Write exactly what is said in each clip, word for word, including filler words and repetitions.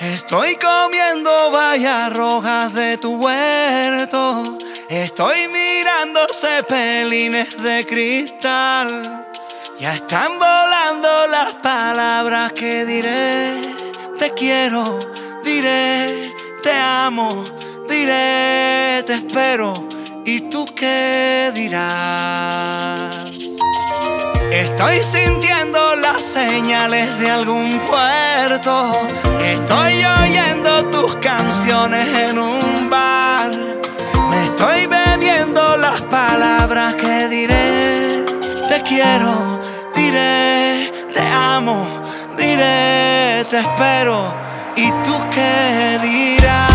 Estoy comiendo bayas rojas de tu huerto. Estoy mirando cepelines de cristal. Ya están volando las palabras que diré. Te quiero, diré, te amo, diré, te espero. ¿Y tú qué dirás? Estoy sintiendo las señales de algún puerto. Estoy oyendo tus canciones en un bar. Me estoy bebiendo las palabras que diré. Te quiero, diré, te amo, diré, te espero. ¿Y tú qué dirás?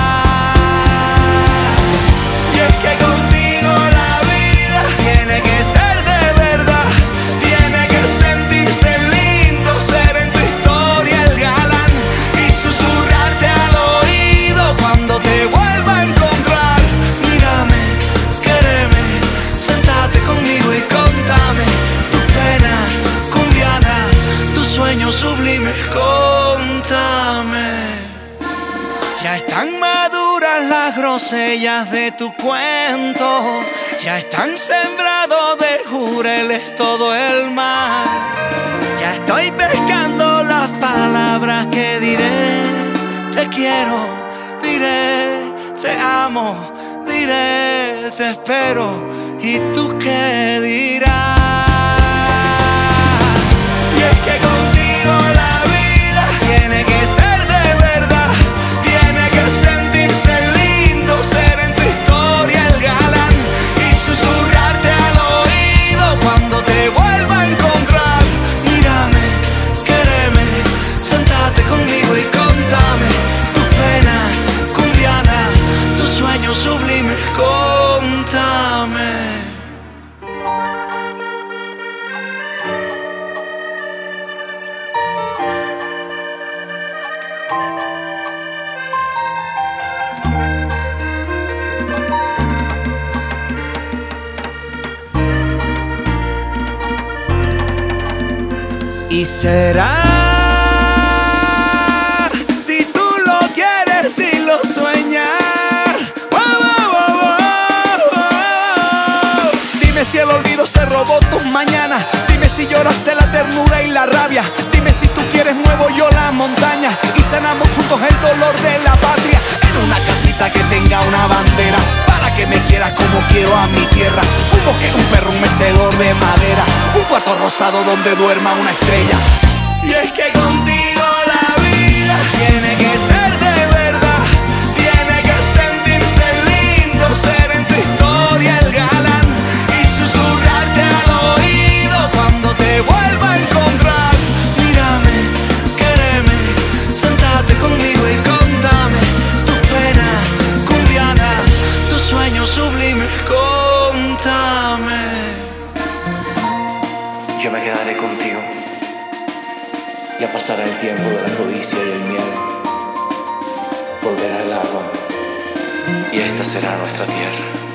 Y es que contigo la vida tiene que ser de verdad. Tiene que sentirse lindo, ser en tu historia el galán y susurrarte al oído cuando te vuelva a encontrar. Mírame, quéreme, sentate conmigo y contame tus penas, cumbiana, tus sueños sublimes, contame. Ya están maduras las grosellas de tu cuento. Ya están sembrados de jureles todo el mar. Ya estoy pescando las palabras que diré. Te quiero, diré, te amo, diré, te espero. ¿Y tú qué dirás? Y es que contigo la vida tiene que ser de verdad. Tiene que sentirse lindo, ser en tu historia el galán y susurrarte al oído cuando te vuelva a encontrar. Mírame, quéreme, sentate conmigo y contame tus penas, cumbiana, tus sueños sublimes, contame. Y será, si tú lo quieres y lo sueñas. Oh, oh, oh, oh, oh. Dime si el olvido se robó tus mañanas. Dime si lloraste la ternura y la rabia. Dime si tú quieres muevo yo la montaña y sanamos juntos el dolor de la patria. En una casita que tenga una bandera, para que me quieras como quiero a mi tierra. Un bosque, un perro, un mecedor de madera, un cuarto rosado donde duerma una estrella. Y es que contigo la vida tiene que ser de verdad. Tiene que sentirse lindo, ser en tu historia el galán y susurrarte al oído cuando te vuelva a encontrar. Mírame, quéreme, sentate conmigo y contame tus penas, cumbiana, tus sueños sublimes, contame. Yo me quedaré contigo. Ya pasará el tiempo de la codicia y el miedo. Volverá el agua y esta será nuestra tierra.